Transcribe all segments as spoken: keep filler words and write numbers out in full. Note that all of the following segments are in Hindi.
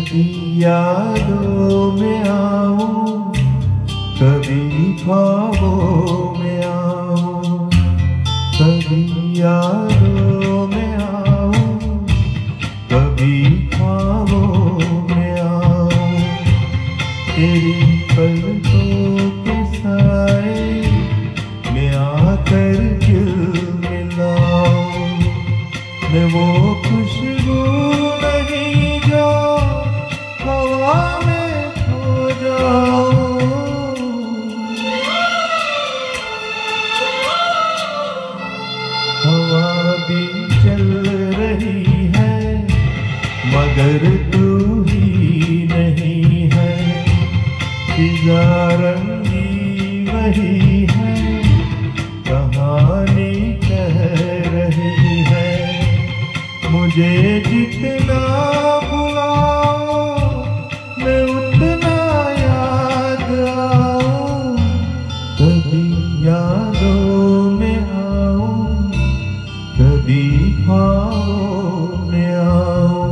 कभी यादों में आऊं, कभी ख्वाबों में आऊं, कभी यादों में आऊं, कभी ख्वाबों में आऊं। तेरी पलकों के साए में आकर दिल मिलाऊं। मैं वो खुशबू नहीं जो हवा में खो जाऊं। हवा भी चल रही है मगर तू ही नहीं है। फिजा रंगी वही है, कहानी कह रही है। मुझे जितना बुलाओ मैं उतना याद आऊं। कभी यादों में आऊं, कभी ख्वाबों में आऊं।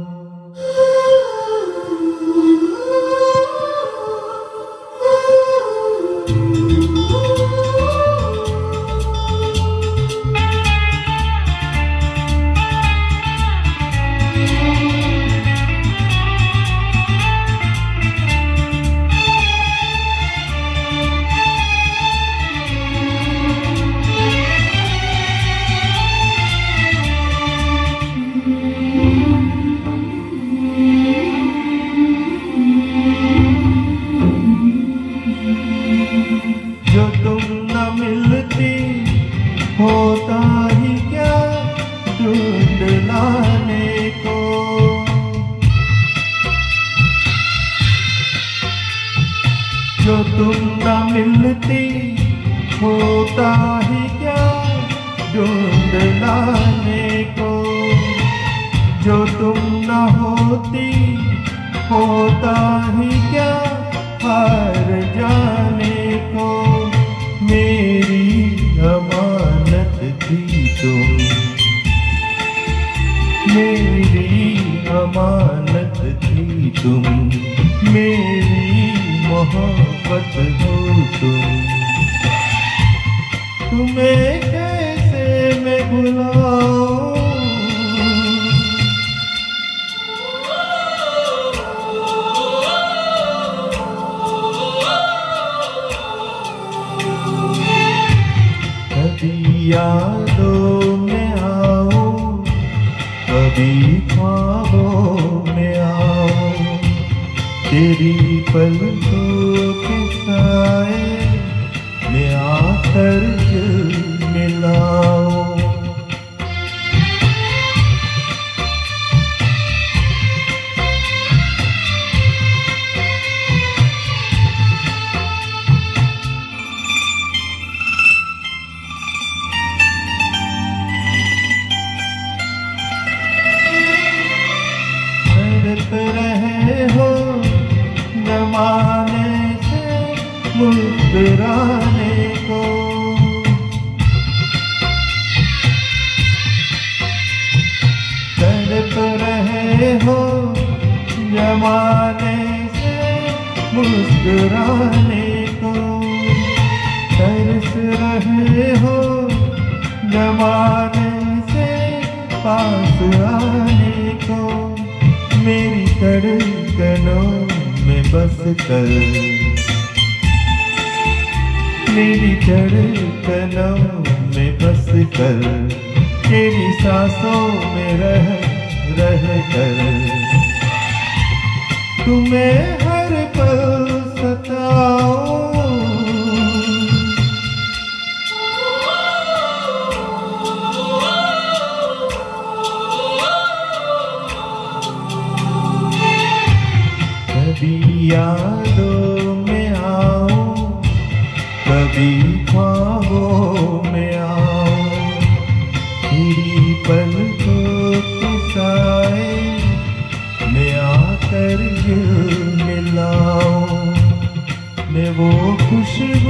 जो तुम न मिलती होता ही क्या ढूंढ लाने को। जो तुम न मिलती होता ही क्या ढूंढ लाने को। जो तुम न होती होता ही क्या हार जाने को। मेरी अमानत थी तुम, मेरी अमानत थी तुम, मेरी मोहब्बत हो तुम। तुम्हें कैसे मैं भुलाऊं। कभी यादों में आऊं, कभी ख्वाबों में आऊं। तेरी पलकों के साए में आकर दिल मिलाऊं। तड़प रहे हो जमाने से मुस्कुराने को। तड़प रहे हो जमाने से मुस्कुराने को। तरस रहे हो जमाने से पास आने को। मेरी धड़कनों में बस कर, मेरी धड़कनों में बस कर, तेरी सांसों में रह रह कर। तुम्हें हर पल सताऊं। कभी यादों में आऊं, कभी ख्वाबों में आऊं। तेरी पलकों के साए में आकर दिल मिलाऊं। मैं वो खुशबू